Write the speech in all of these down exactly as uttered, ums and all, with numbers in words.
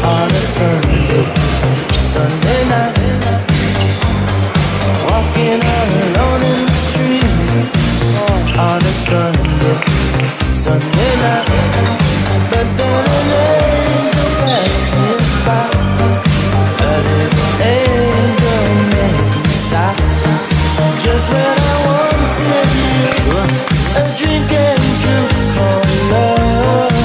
on a Sunday, Sunday night, walking all alone in the street on a Sunday, Sunday night. But then an angel passed me by, a little angel made me sigh. Just when I wanted you, a dream came true called love.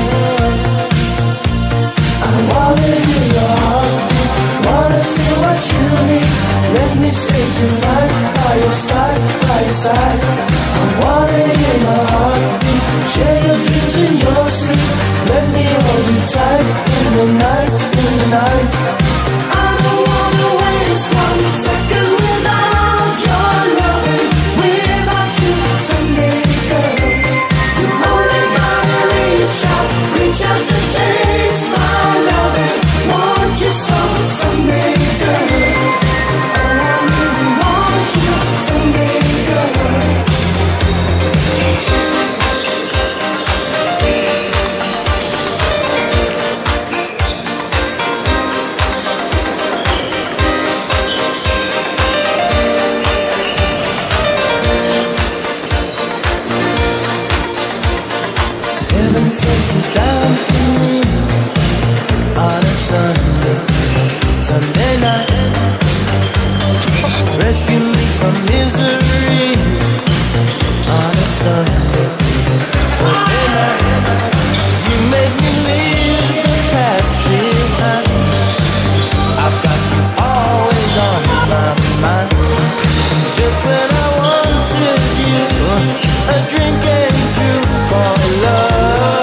I wanna hear your heartbeat, wanna feel what you need. Let me stay tonight by your side, by your side. I wanna hear your heartbeat, share your dreams in your sleep. Let me hold you tight in the night, in the night. I don't wanna waste one second without your loving, without you, Sunday girl. You only gotta reach out, reach out to taste my loving. Want you so, Sunday girl. Oh, I really want you, Sunday girl. Heaven sent you down to me on a Sunday, Sunday night. Rescue me from misery on a Sunday, Sunday night. You make me leave the past behind. I've got you always on my mind. Just when I wanted you, a dream came true called love.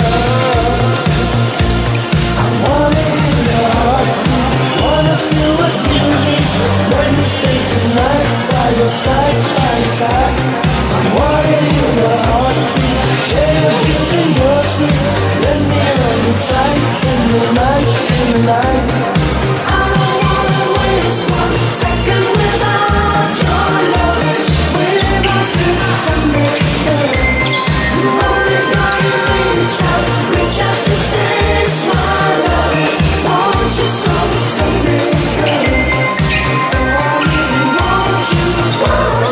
I wanna hear your heartbeat, wanna feel what you need. Let me stay tonight by your side, by your side. I wanna hear your heartbeat, share your dreams in your sleep. Let me hold you tight in the night, in the night. I don't wanna waste one second without your love, without you, Sunday girl. You only gotta reach out, reach out to taste my love. Want you so, Sunday girl. Oh, I really want you, want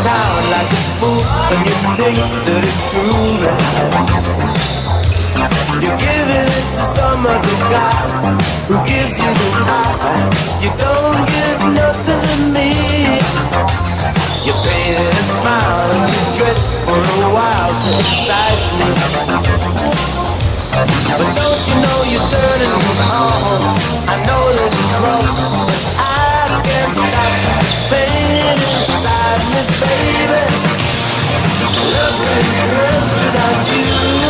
town like a fool when you think that it's grooving. You're giving it to some other guy who gives you the high. You don't give nothing to me. You painted a smile and you dressed for a while to excite me. But don't you know you're turning me on? I know that it's wrong, but I can't stop pain inside me, baby. Love really hurts without you.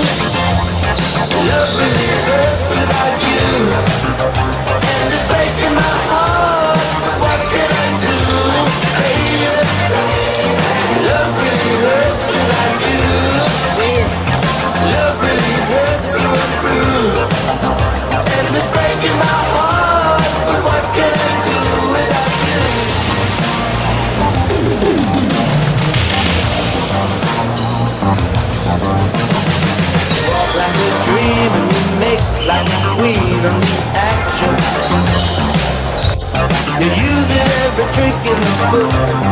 Love really hurts without you. And it's breaking my heart. What can I do, baby? Love really hurts without you. Love really hurts through and through. And it's breaking my heart. But what can I do without you? Walk like a dream and you make like a queen on the action. You're using every trick in the book